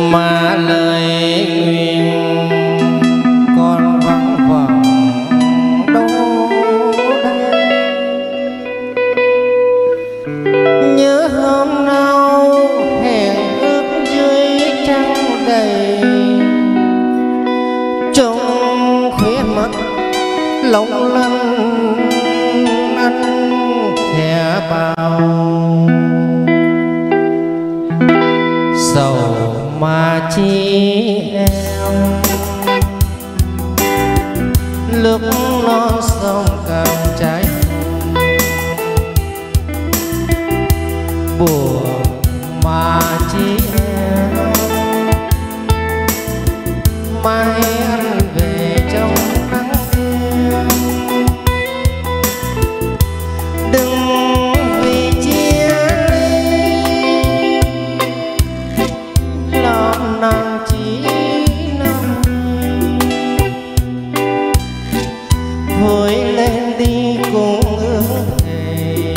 mà lời nguyện còn vắng vẳng đâu đây. Nhớ hôm nào hẹn ước dưới trăng đầy, trong khóe mắt long lanh anh khẽ bao. Sầu mà chi em lúc non sông càng trái buồn mà chi em mai anh về trong nắng đêm. Đừng vì chia ly lòng nàng chỉ nằm vội lên đi cùng ước thề,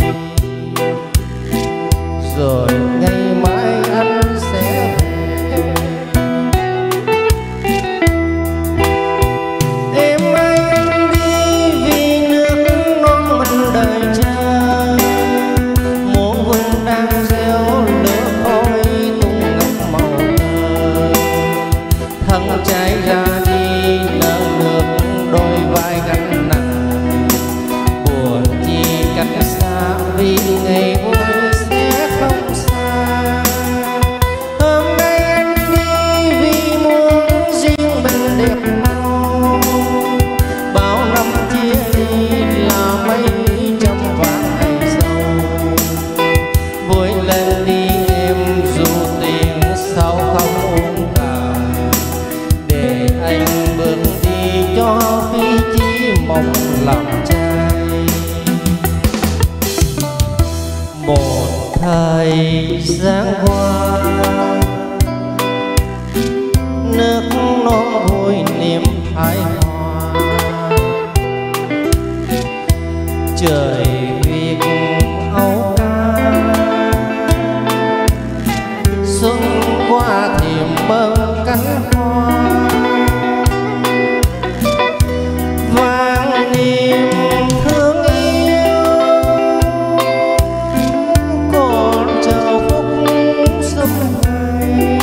rồi ngày mai anh sẽ về. Em ơi anh đi vì nước non mình đời cha, muôn vườn đang gieo lửa khói tung ngập màu cờ. Thân trái ra đi nở nước đôi vai gánh nặng, buồn chi cách xa vì ngày vui sẽ không xa. Hôm nay anh đi vì muốn riêng mình đẹp mau, bao năm chia ly là mấy trăm vạn ngày sau. Vui lên đi em dù tiền sau không uống cạn, để anh bước đi cho phi chí mong làm trai. Một thời gian qua nước non vui niềm hài hòa, trời việc âu ca xuân qua thềm bơm cánh hoa. Vang niềm thương yêu còn chờ phúc sớm về,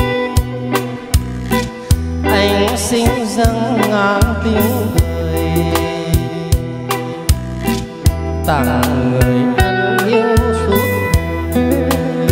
anh xin dâng ngàn tiếng cười tặng người anh yêu suốt đời.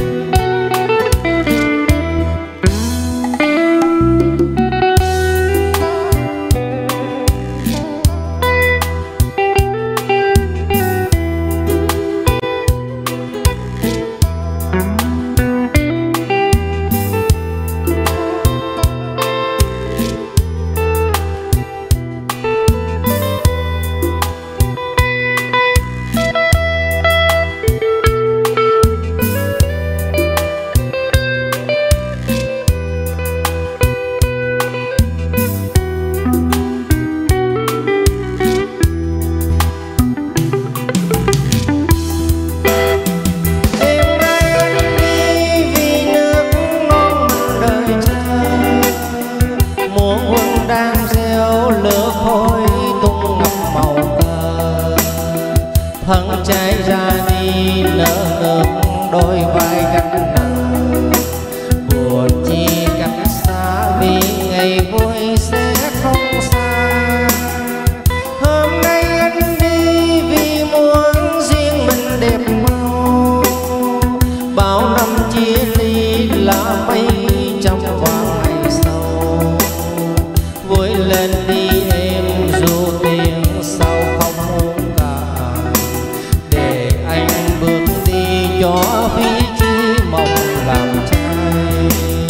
Thân trái ra đi nở nước đôi vai gánh nặng, buồn chi cách xa vì ngày vui sẽ không xa. Hôm nay anh đi vì muốn riêng mình đẹp mau, bao năm chia ly là mấy trăm vạn ngày sau. Vui lên đi em dù tiền sau không uống cạn, để anh bước đi cho phi chí mong làm trai.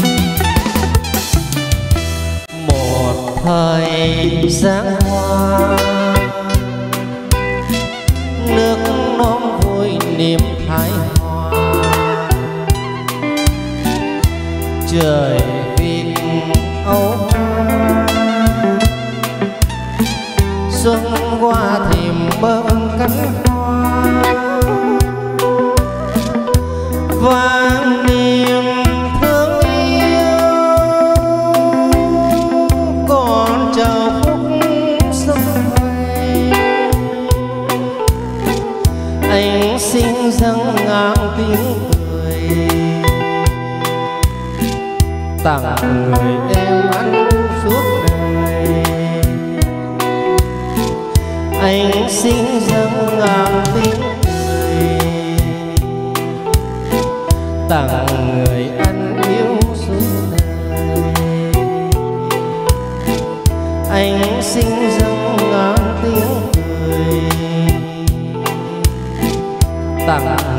Một thời gian qua nước non vui niềm hài hòa, trời việc âu ca xuân qua thềm bơm cánh hoa. Vang niềm thương yêu tặng người em anh suốt đời. Anh xin dâng ngàn tiếng cười tặng người anh yêu suốt đời. Anh xin dâng ngàn tiếng cười tặng